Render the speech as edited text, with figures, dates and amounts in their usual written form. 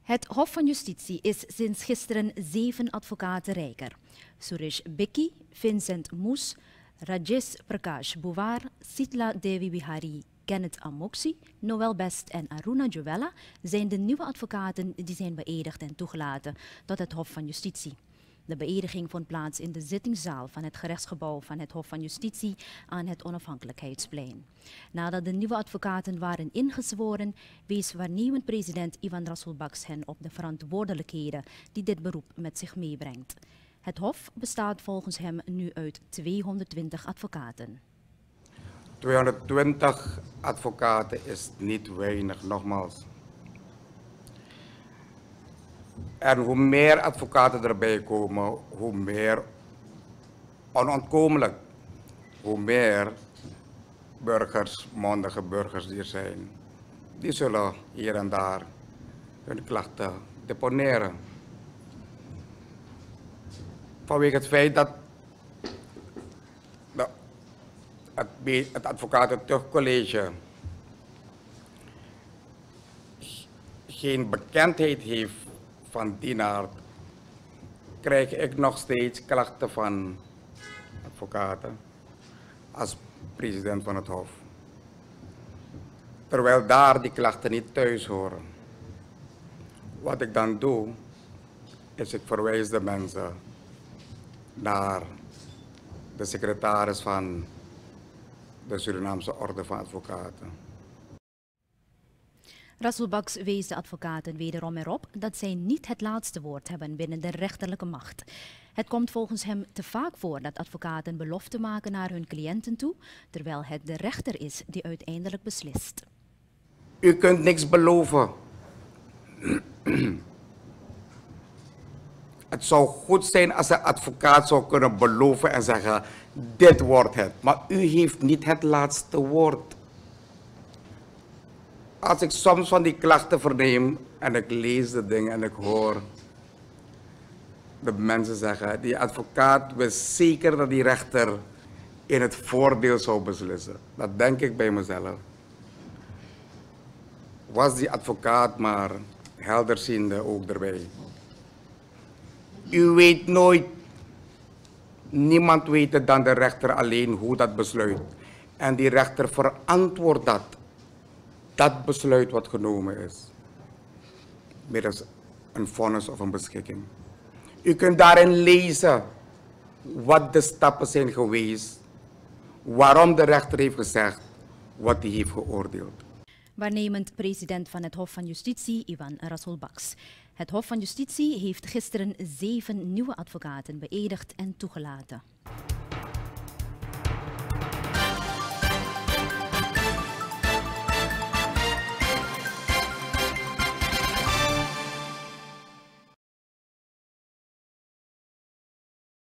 Het Hof van Justitie is sinds gisteren 7 advocaten rijker. Suresh Bikki, Vincent Moes, Rajesh Prakash Buvar, Sitla Devi Bihari, Kenneth Amoksi, Noel Best en Aruna Juvella zijn de nieuwe advocaten die zijn beëdigd en toegelaten tot het Hof van Justitie. De beëdiging vond plaats in de zittingszaal van het gerechtsgebouw van het Hof van Justitie aan het Onafhankelijkheidsplein. Nadat de nieuwe advocaten waren ingezworen, wees waarnemend president Ivan Rasulbaks hen op de verantwoordelijkheden die dit beroep met zich meebrengt. Het Hof bestaat volgens hem nu uit 220 advocaten. 220 advocaten is niet weinig, nogmaals. En hoe meer advocaten erbij komen, hoe meer onontkomelijk, hoe meer burgers, mondige burgers die er zijn. Die zullen hier en daar hun klachten deponeren. Vanwege het feit dat het advocatentuchtcollege geen bekendheid heeft van die aard, krijg ik nog steeds klachten van advocaten als president van het Hof. Terwijl daar die klachten niet thuis horen. Wat ik dan doe, is ik verwijs de mensen naar de secretaris van de Surinaamse Orde van Advocaten. Rasulbaks wees de advocaten wederom erop dat zij niet het laatste woord hebben binnen de rechterlijke macht. Het komt volgens hem te vaak voor dat advocaten beloften maken naar hun cliënten toe, terwijl het de rechter is die uiteindelijk beslist. U kunt niks beloven. Het zou goed zijn als een advocaat zou kunnen beloven en zeggen, dit wordt het. Maar u heeft niet het laatste woord. Als ik soms van die klachten verneem en ik lees de dingen en ik hoor de mensen zeggen, die advocaat wist zeker dat die rechter in het voordeel zou beslissen. Dat denk ik bij mezelf. Was die advocaat maar helderziende ook erbij. U weet nooit, niemand weet het dan de rechter alleen hoe dat besluit. En die rechter verantwoordt dat besluit wat genomen is. Middels een vonnis of een beschikking. U kunt daarin lezen wat de stappen zijn geweest, waarom de rechter heeft gezegd wat hij heeft geoordeeld. Waarnemend president van het Hof van Justitie, Ivan Rasulbaks. Het Hof van Justitie heeft gisteren 7 nieuwe advocaten beëdigd en toegelaten.